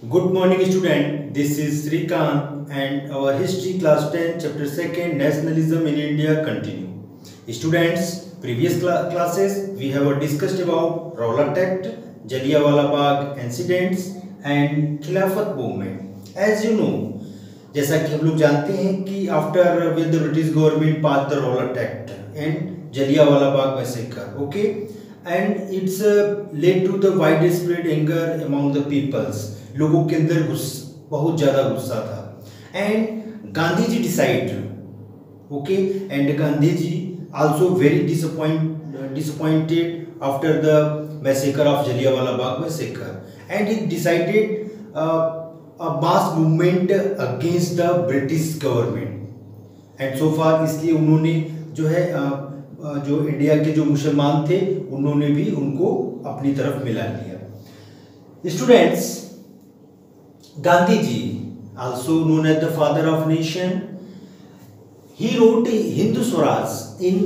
Good morning student, this is Srikant and our history class 10 chapter 2nd nationalism in India continue. Students, previous classes we have discussed about Rowlatt Act, Jallianwala Bagh incidents and Khilafat movement. As you know, जैसा कि हम लोग जानते हैं कि after with the British government pass the Rowlatt Act and Jallianwala Bagh massacre okay and it's led to the widespread anger among the peoples. लोगों के अंदर बहुत ज़्यादा गुस्सा था and Gandhi ji decide okay and Gandhi ji also very disappointed after the massacre of Jallianwala Bagh massacre and he decided a mass movement against the British government and so far इसलिए उन्होंने जो है जो इंडिया के जो मुसलमान थे उन्होंने भी उनको अपनी तरफ मिला लिया. Students, Gandhi ji, also known as the father of nation, he wrote Hindu Swaraj in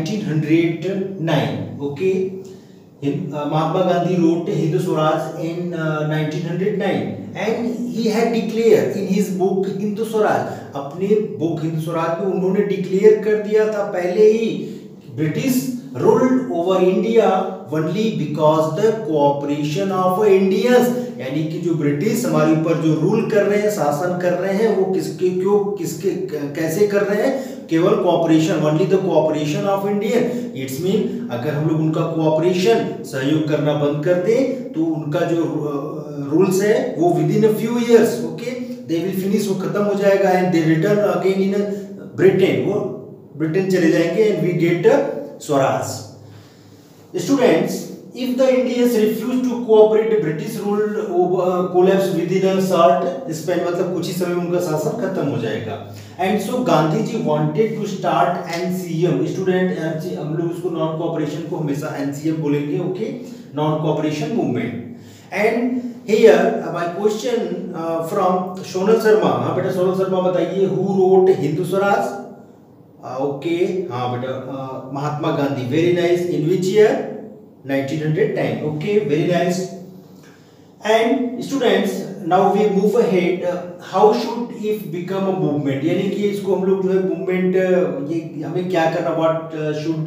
1909. Okay, Mahatma Gandhi wrote Hindu Swaraj in 1909, and he had declared in his book Hindu Swaraj. अपने book Hindu Swaraj में उन्होंने declare कर दिया था पहले ही British ruled over India only because the cooperation of Indians. यानी कि जो ब्रिटिश हमारे ऊपर जो रूल कर रहे हैं, शासन कर रहे हैं, वो किसके कैसे कर रहे हैं? केवल cooperation, only the cooperation of Indian. It's mean अगर हम लोग उनका कोऑपरेशन सहयोग करना बंद कर दें तो उनका जो रूल्स है वो within a few years okay they will finish, वो खत्म हो जाएगा and they return again in Britain. वो ब्रिटेन चले जाएंगे and we get Swaraj. Students, if the Indians refuse to cooperate, British rule collapse within a short span, मतलब कुछ ही समय में उनका शासन खत्म हो जाएगा. And so Gandhi ji wanted to start NCM. Student, हम लोग उसको नॉन कोऑपरेशन को हमेशा NCM बोलेंगे, okay, non cooperation movement. And here my question from Sonal Sharma. हाँ बेटा सोनल शर्मा बताइए, who wrote Hindu Swaraj? Okay हाँ बेटा Mahatma Gandhi. Very nice. In which year? 1910. Okay, very nice. And students, now we move ahead. How should if become a movement, यानी कि इसको हम लोग जो है मूवमेंट, ये हमें क्या करना, what should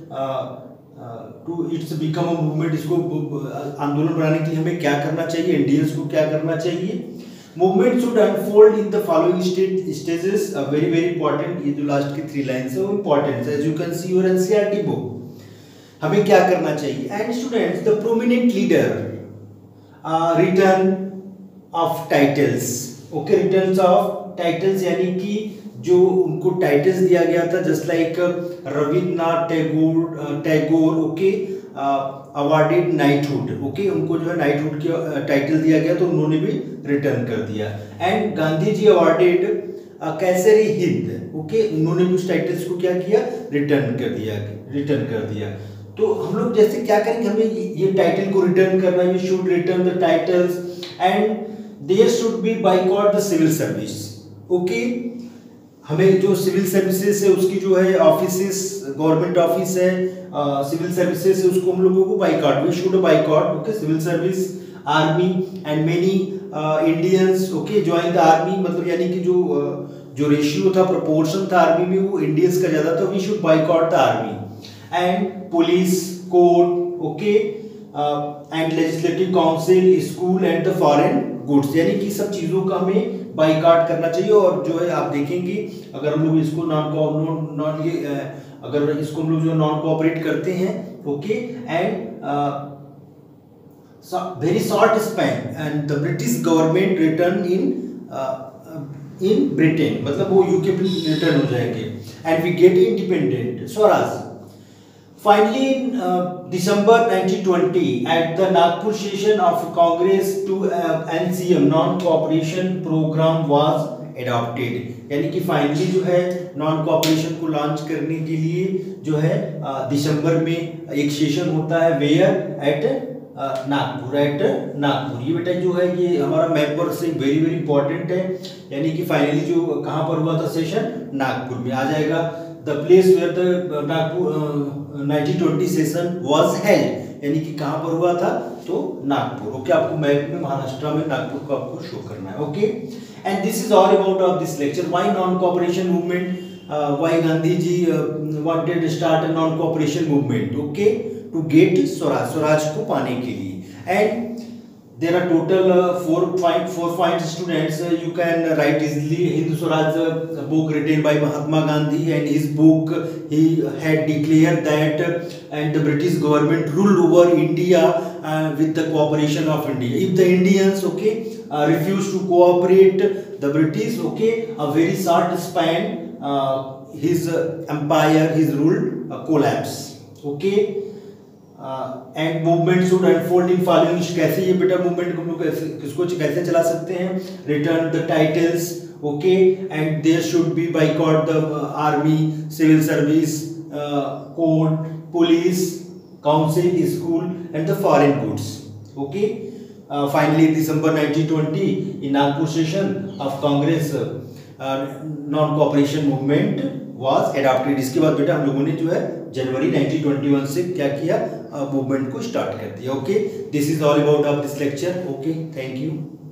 to it's become a movement, इसको आंदोलन बनाने के लिए हमें क्या करना चाहिए, इंडियंस को क्या करना चाहिए? Movement should unfold in the following stages. Very very important. ये जो लास्ट की 3 लाइन्स है वो important है. As you can see your NCERT book. हमें क्या करना चाहिए? And students, the prominent leader, return of titles. Okay, returns of titles यानी कि जो उनको टाइटल्स दिया गया था, just like Rabindranath Tagore okay awarded knighthood. Okay, उनको जो है नाइटहुड की टाइटल दिया गया तो उन्होंने भी रिटर्न कर दिया. And Gandhi ji awarded Kaisari Hind. Okay, उन्होंने भी उस टाइटल्स को क्या किया? रिटर्न कर दिया. तो हम लोग जैसे क्या करेंगे, हमें ये टाइटल को रिटर्न करना है. We should return the titles and there should be boycott the civil service. Okay, हमें जो सिविल सर्विसेज है उसकी जो है ऑफिसेस, गवर्नमेंट ऑफिस है, सिविल सर्विसेज है, उसको हम लोगों को boycott, we should boycott okay civil service, army and many Indians okay join the army. मतलब यानी कि जो रेशियो था, प्रोपोर्शन था आर्मी में, वो इंडियंस का ज्यादा था. We should boycott the army and police, court okay and legislative council, school and the foreign goods. यानी कि सब चीजों का हमें बाइकआउट करना चाहिए. और जो है आप देखेंगे अगर हम लोग इसको अगर इसको हम लोग जो नॉन कोऑपरेट करते हैं okay and very short span and the British government return in Britain, मतलब वो यूके में रिटर्न हो जाएंगे and we get independent Swaraj. Finally, in December 1920, at the Nagpur session of Congress, to NCM non-cooperation program was adopted. यानी कि finally जो है non cooperation को लॉन्च करने के लिए जो है दिसंबर में एक सेशन होता है. वेयर? एट नागपुर. ये बेटा जो है ये हमारा मैप पर से वेरी वेरी इंपॉर्टेंट है. यानी कि फाइनली जो कहाँ पर हुआ था सेशन? नागपुर में आ जाएगा. The place where the Nagpur 1920 session was held. यानी कि कहाँ पर हुआ था, तो नागपुर। ओके, आपको मैप में महाराष्ट्र में नागपुर को आपको शो करना है। Okay, and this is all about of this lecture. Why non cooperation movement, why Gandhi ji wanted to start a non cooperation movement, okay, to get Swaraj, Swaraj को पाने के लिए। And there are total 4 points students, you can write easily. Hindu Swaraj book written by Mahatma Gandhi, and his book he had declared that and the British government ruled over India with the cooperation of India. If the Indians, okay, refuse to cooperate the British, okay, a very short span his empire, his rule collapse. Okay, and movement should unfold in following. कैसे ये बेटा movement को हम लोग कैसे चला सकते हैं? Return the titles, okay, and there should be boycott the army, civil service, court, police, council, school and the foreign goods. Okay, finally December 1920 in Nagpur session of Congress non cooperation movement was adopted. इसके बाद बेटा हम लोगों ने जो है जनवरी 1921 से क्या किया, मूवमेंट को स्टार्ट कर दिया। Okay, this is all about of this lecture. Okay, thank you.